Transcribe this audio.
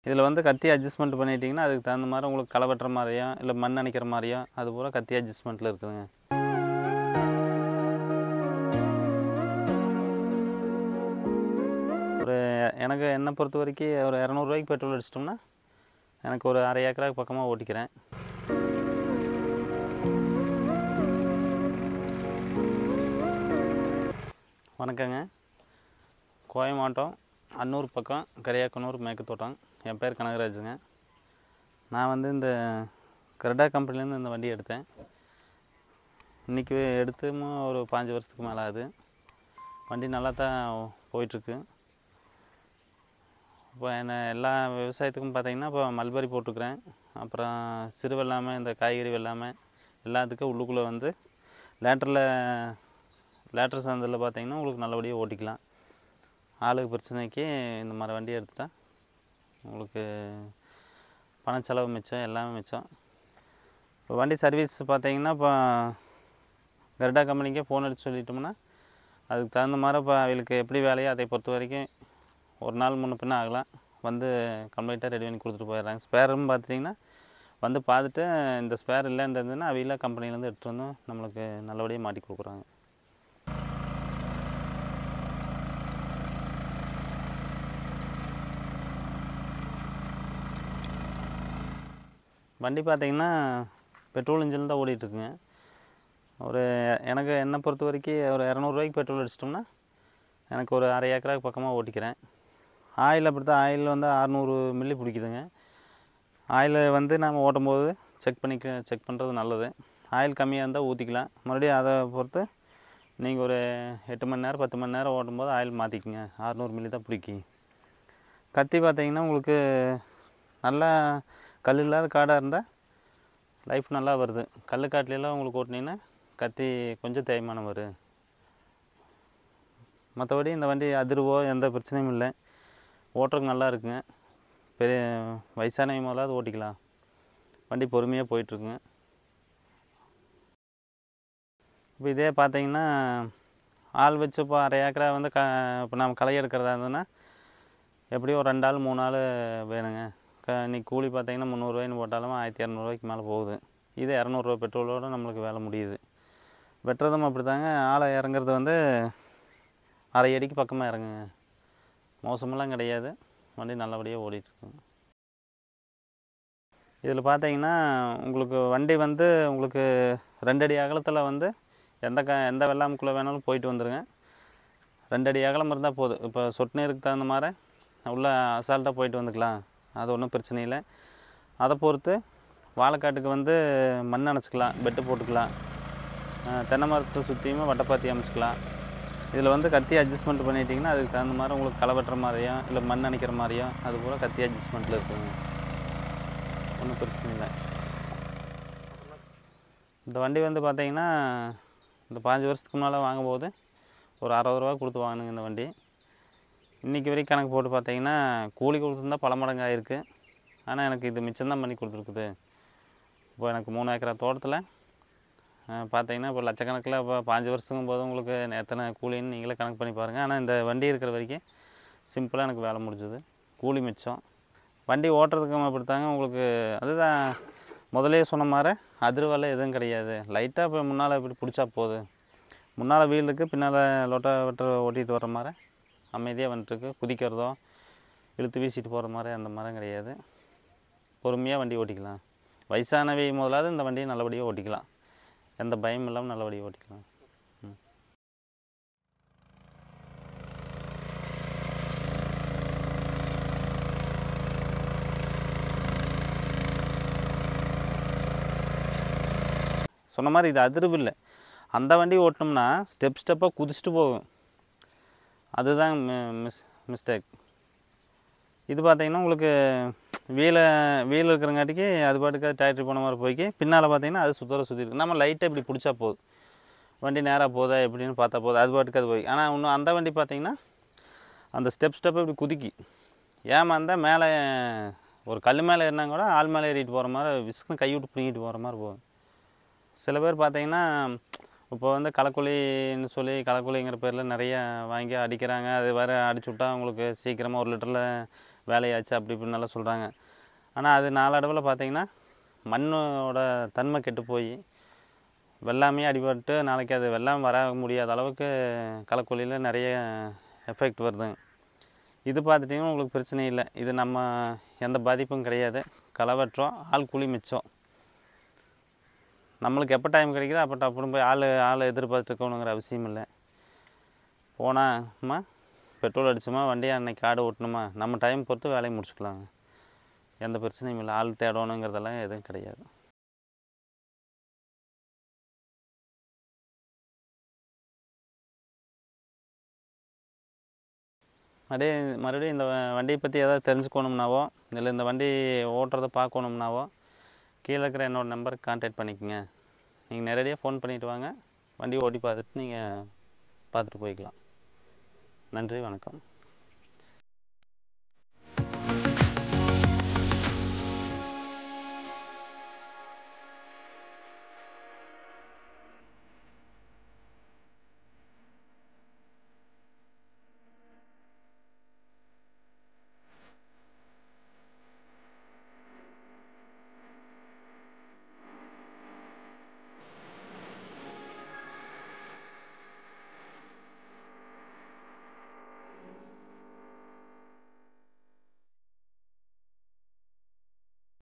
இதில் வந்து கத்தி அட்ஜஸ்ட்மெண்ட் பண்ணிட்டீங்கன்னா அதுக்கு தகுந்த மாதிரி உங்களுக்கு களை வெட்டுற மாதிரியும் இல்லை மண் அணைக்கிற மாதிரியும் அது பூரா கத்தி அட்ஜஸ்ட்மெண்ட்டில் இருக்குதுங்க. ஒரு எனக்கு என்னை பொறுத்த வரைக்கும் ஒரு 200 ரூபாய்க்கு பெட்ரோல் அடிச்சிட்டோம்னா எனக்கு ஒரு அரை ஏக்கராக்கு பக்கமாக ஓட்டிக்கிறேன். வணக்கங்க. கோவை மாவட்டம் அன்னூர் பக்கம் கரியாக்கனூர் மேற்குத்தோட்டம். என் பேர் கனகராஜுங்க. நான் வந்து இந்த கிரெடா கம்பெனிலேருந்து இந்த வண்டி எடுத்தேன். இன்றைக்கி எடுத்துமோ ஒரு 5 வருஷத்துக்கு மேலே ஆகுது. வண்டி நல்லா தான் போயிட்டுருக்கு. இப்போ என்ன எல்லா விவசாயத்துக்கும் பார்த்திங்கன்னா இப்போ மல்பரி போட்டிருக்கிறேன். அப்புறம் சிறு வெள்ளாமை, இந்த காய்கறி வெள்ளாமை எல்லாத்துக்கும் உள்ளுக்குள்ளே வந்து லேட்டர் சந்தில் பார்த்திங்கன்னா உங்களுக்கு நல்லபடியாக ஓட்டிக்கலாம். ஆளுக்கு பிரச்சனைக்கு இந்த மாதிரி வண்டி எடுத்துட்டால் உங்களுக்கு பணச்செலவு மிச்சம், எல்லாமே மிச்சம். இப்போ வண்டி சர்வீஸ் பார்த்திங்கன்னா இப்போ கிரெடா கம்பெனிக்கே ஃபோன் அடித்து சொல்லிட்டோம்னா அதுக்கு தகுந்த மாதிரி இப்போ அவங்களுக்கு எப்படி வேலையோ அதை பொறுத்த வரைக்கும் ஒரு நாள் முன்ன பின்ன ஆகலாம், வந்து கம்ப்ளீட்டாக ரெடி பண்ணி கொடுத்துட்டு போயிடுறாங்க. ஸ்பேரும் பார்த்துட்டிங்கன்னா வந்து பார்த்துட்டு இந்த ஸ்பேர் இல்லைன்னு இருந்ததுன்னா அவையில் கம்பெனிலேருந்து எடுத்துகிட்டு வந்து நம்மளுக்கு நல்லபடியாக மாட்டி கொடுக்குறாங்க. வண்டி பார்த்திங்கன்னா பெட்ரோல் இன்ஜின் தான் ஓடிட்டுருக்குங்க. என்னை பொறுத்த வரைக்கும் ஒரு 200 ரூபாய்க்கு பெட்ரோல் அடிச்சிட்டோம்னா எனக்கு ஒரு அரை ஏக்கராக்கு பக்கமாக ஓட்டிக்கிறேன். ஆயில் அப்படி தான், ஆயில் வந்து 600 மில்லி பிடிக்குதுங்க. ஆயில் வந்து நம்ம ஓட்டும்போது செக் பண்ணுறது நல்லது. ஆயில் கம்மியாக இருந்தால் ஊற்றிக்கலாம். மறுபடியும் அதை பொறுத்து நீங்கள் ஒரு 8 மணி நேரம் 10 மணி நேரம் ஓட்டும்போது ஆயில் மாற்றிக்குங்க. 600 மில்லி தான் பிடிக்கும். கத்தி பார்த்திங்கன்னா உங்களுக்கு நல்லா கல் இல்லாத காடாக இருந்தால் லைஃப் நல்லா வருது. கல் காட்டிலெல்லாம் உங்களுக்கு ஓட்டினீங்கன்னா கத்தி கொஞ்சம் தேய்மானம் வரும். மற்றபடி இந்த வண்டி அதிர்வோ எந்த பிரச்சனையும் இல்லை. ஓட்டுறதுக்கு நல்லா இருக்குங்க. பெரிய வயசானவங்க முதலாவது ஓட்டிக்கலாம். வண்டி பொறுமையாக போயிட்டுருக்குங்க. இப்போ இதே பார்த்திங்கன்னா ஆள் வச்சு இப்போ அரை ஏக்கரா வந்து இப்போ நம்ம களை எடுக்கிறதா இருந்ததுன்னா எப்படியும் ஒரு 2 ஆள் 3 ஆள் வேணுங்க. இன்றைக்கி கூலி பார்த்திங்கன்னா 300 ரூபாய்னு போட்டாலும் 1200 ரூபாய்க்கு மேலே போகுது. இதே 200 ரூபா பெட்ரோலோடு நம்மளுக்கு வேலை முடியுது. வெட்டுறதும் அப்படி தாங்க. ஆளை இறங்குறது வந்து அரை அடிக்கு பக்கமாக இறங்குங்க. மோசமெல்லாம் கிடையாது. வண்டி நல்லபடியாக ஓடிட்டுருக்குங்க. இதில் பார்த்தீங்கன்னா உங்களுக்கு வண்டி வந்து உங்களுக்கு 2 அடி அகலத்தில் வந்து எந்த வெள்ளாமுக்குள்ளே வேணாலும் போயிட்டு வந்துடுங்க. 2 அடி அகலம் இருந்தால் போதும். இப்போ சொட்டு நீருக்கு தகுந்த மாதிரி உள்ளே அசால்ட்டாக போயிட்டு வந்துக்கலாம். அது ஒன்றும் பிரச்சனை இல்லை. அதை பொறுத்து வாழைக்காட்டுக்கு வந்து மண் அணைச்சிக்கலாம், பெட்டு போட்டுக்கலாம். தென்னை மரத்தை சுற்றியுமே வட்டைப்பாத்தி அமைச்சிக்கலாம். இதில் வந்து கத்தி அட்ஜஸ்ட்மெண்ட் பண்ணிட்டிங்கன்னா அதுக்கு தகுந்த மாதிரி உங்களுக்கு களை வெட்டுற மாதிரியும் இல்லை மண் அணைக்கிற மாதிரியும் அது பூரா கத்தி அட்ஜஸ்ட்மெண்ட்டில் இருக்குதுங்க. ஒன்றும் பிரச்சனை இல்லை. இந்த வண்டி வந்து பார்த்திங்கன்னா இந்த 5 வருஷத்துக்கு முன்னால் வாங்கும்போது ஒரு 60 ரூபா கொடுத்து வாங்கினுங்க இந்த வண்டி. இன்றைக்கி வரைக்கும் கணக்கு போட்டு பார்த்திங்கன்னா கூலி கொடுத்துருந்தா பல மடங்கு ஆகிருக்கு. ஆனால் எனக்கு இது மிச்சம்தான் பண்ணி கொடுத்துருக்குது. இப்போ எனக்கு 3 ஏக்கரா தோட்டத்தில் பார்த்திங்கன்னா இப்போ லட்சக்கணக்கில் இப்போ 5 வருஷத்துக்கும் போது உங்களுக்கு எத்தனை கூலின்னு நீங்களே கணக்கு பண்ணி பாருங்கள். ஆனால் இந்த வண்டி இருக்கிற வரைக்கும் சிம்பிளாக எனக்கு வேலை முடிஞ்சுது. கூலி மிச்சம். வண்டி ஓட்டுறதுக்கு அப்படித்தாங்க உங்களுக்கு. அதுதான் முதலே சொன்ன மாதிரி அதிர்வெல்லாம் எதுவும் கிடையாது. லைட்டாக இப்போ முன்னால் இப்படி பிடிச்சா போகுது. முன்னால் வீலுக்கு பின்னால் வெட்ட ஓட்டிகிட்டு வர்ற மாதிரி அமைதியாக வந்துட்டுருக்கு. குதிக்கிறதோ இழுத்து வீசிட்டு போகிற மாதிரி அந்த மாதிரி கிடையாது. பொறுமையாக வண்டி ஓட்டிக்கலாம். வயசானவை முதலாவது இந்த வண்டியை நல்லபடியாக ஓட்டிக்கலாம். எந்த பயமும் இல்லாமல் நல்லபடியாக ஓட்டிக்கலாம். சொன்ன மாதிரி இது அதிர்வு இல்லை. அந்த வண்டி ஓட்டினோம்னா ஸ்டெப்பாக குதிச்சுட்டு போகும். அதுதான் மிஸ்டேக். இது பார்த்திங்கன்னா உங்களுக்கு வீல் இருக்கிறங்காட்டிக்கு அது பாட்டுக்கு டிராக்டர் போன மாதிரி போய்க்கு பின்னால் பார்த்திங்கன்னா அது சுற்றிருக்கு. நம்ம லைட்டாக இப்படி பிடிச்சா போதும். வண்டி நேராக போதா எப்படின்னு பார்த்தா போதும். அது பாட்டுக்கு அது போய். ஆனால் இன்னும் அந்த வண்டி பார்த்திங்கன்னா அந்த ஸ்டெப்பாக இப்படி குதிக்கி ஏமாந்தால் மேலே ஒரு கல் மேலே ஏறினா கூட ஆள் மேலே ஏறிட்டு போகிற மாதிரி விஸ்க்குன்னு கை விட்டு பிடிங்கிட்டு போகிற மாதிரி போகும். சில பேர் பார்த்திங்கன்னா இப்போ வந்து களைக்கொல்லின்னு சொல்லி களைக்கொல்லிங்கிற பேரில் நிறைய வாங்கி அடிக்கிறாங்க. அது வேறு அடிச்சு விட்டா அவங்களுக்கு சீக்கிரமாக 1 லிட்டரில் வேலையாச்சு அப்படி இப்படின்னெல்லாம் சொல்கிறாங்க. ஆனால் அது நாளடைவில் பார்த்தீங்கன்னா மண்ணோட தன்மை கெட்டு போய் வெள்ளாமையே அடிபட்டு நாளைக்கு அது வெள்ளாமை வர முடியாத அளவுக்கு களைக்கொல்லியில் நிறைய எஃபெக்ட் வருதுங்க. இது பார்த்துட்டிங்கன்னா உங்களுக்கு பிரச்சனை இல்லை. இது நம்ம எந்த பாதிப்பும் கிடையாது. களை வெட்டுறோம், ஆள் கூலி மிச்சம். நம்மளுக்கு எப்போ டைம் கிடைக்குதோ அப்போ டப்புன்னு போய் ஆள் எதிர்பார்த்துக்கணுங்கிற அவசியம் இல்லை. போனாம்மா பெட்ரோல் அடிச்சோமா, வண்டியை அன்னைக்கு காடு ஓட்டணுமா, நம்ம டைம் பொறுத்து வேலையை முடிச்சுக்கலாங்க. எந்த பிரச்சனையும் இல்லை. ஆள் தேடணுங்கிறதெல்லாம் எதுவும் கிடையாது. மறுபடியும் இந்த வண்டியை பற்றி ஏதாவது தெரிஞ்சுக்கணும்னாவோ இல்லை இந்த வண்டி ஓட்டுறதை பார்க்கணும்னாவோ கீழே இருக்கிற என்னோடய நம்பருக்கு கான்டாக்ட் பண்ணிக்கோங்க. நீங்கள் நேரடியாக ஃபோன் பண்ணிவிட்டு வாங்க, வண்டி ஓட்டி பார்த்துட்டு நீங்கள் பார்த்துட்டு போய்க்கலாம். நன்றி, வணக்கம்.